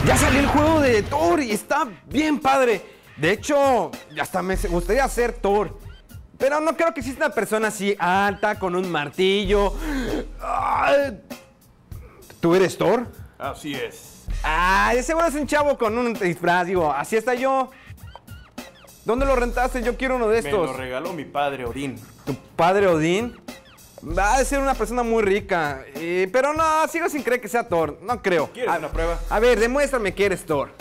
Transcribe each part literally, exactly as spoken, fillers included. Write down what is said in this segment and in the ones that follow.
Ya salió el juego de Thor y está bien padre. De hecho, hasta me gustaría ser Thor. Pero no creo que exista una persona así alta, con un martillo. ¿Tú eres Thor? Así es. Ah, de seguro es un chavo con un disfraz. Digo, así está yo. ¿Dónde lo rentaste? Yo quiero uno de estos. Me lo regaló mi padre Odín. ¿Tu padre Odín? Va a ser una persona muy rica. Eh, pero no, sigo sin creer que sea Thor. No creo. ¿Quieres a, una prueba? A ver, demuéstrame que eres Thor.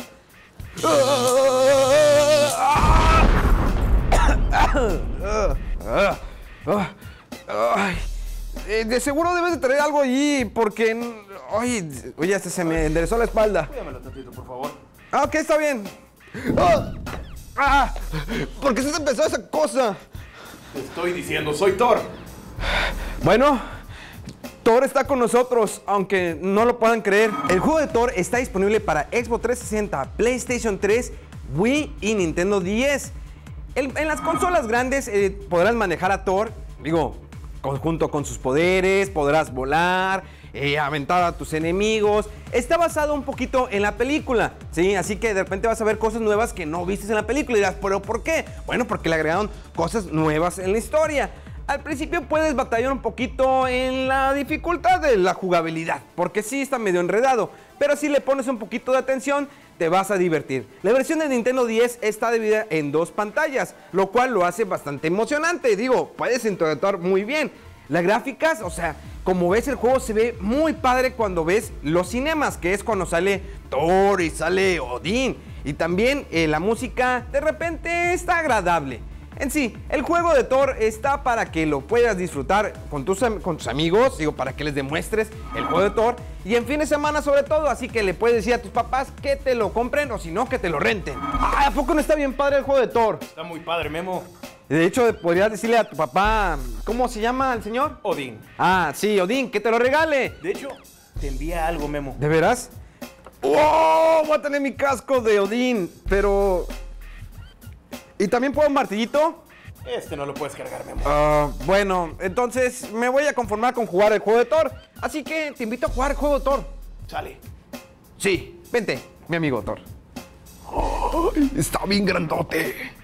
Ay, eh, de seguro debes de traer algo allí, porque... Ay, oye, este se me enderezó la espalda. Cuídamelo tantito, por favor. Ah, ok, está bien. Ah, ah, ¿por qué se te empezó esa cosa? Te estoy diciendo, soy Thor. Bueno, Thor está con nosotros, aunque no lo puedan creer. El juego de Thor está disponible para Xbox trescientos sesenta, PlayStation tres, Wii y Nintendo diez. El, en las consolas grandes eh, podrás manejar a Thor, digo, junto con sus poderes, podrás volar, eh, aventar a tus enemigos. Está basado un poquito en la película, ¿sí? Así que de repente vas a ver cosas nuevas que no viste en la película y dirás, ¿pero por qué? Bueno, porque le agregaron cosas nuevas en la historia. Al principio puedes batallar un poquito en la dificultad de la jugabilidad, porque sí está medio enredado, pero si le pones un poquito de atención, te vas a divertir. La versión de Nintendo diez está dividida en dos pantallas, lo cual lo hace bastante emocionante. Digo, puedes interactuar muy bien. Las gráficas, o sea, como ves, el juego se ve muy padre cuando ves los cinemas, que es cuando sale Thor y sale Odín. Y también eh, la música de repente está agradable. En sí, el juego de Thor está para que lo puedas disfrutar con tus, con tus amigos, digo, para que les demuestres el juego de Thor, y en fin de semana sobre todo, así que le puedes decir a tus papás que te lo compren o si no, que te lo renten. Ah, ¿a poco no está bien padre el juego de Thor? Está muy padre, Memo. De hecho, podrías decirle a tu papá, ¿cómo se llama el señor? Odín. Ah, sí, Odín, que te lo regale. De hecho, te envía algo, Memo. ¿De veras? ¡Oh! Voy a tener mi casco de Odín, pero... ¿Y también puedo un martillito? Este no lo puedes cargar, Memo. Uh, bueno, entonces me voy a conformar con jugar el juego de Thor. Así que te invito a jugar el juego de Thor. Sale. Sí, vente, mi amigo Thor. Oh, está bien grandote.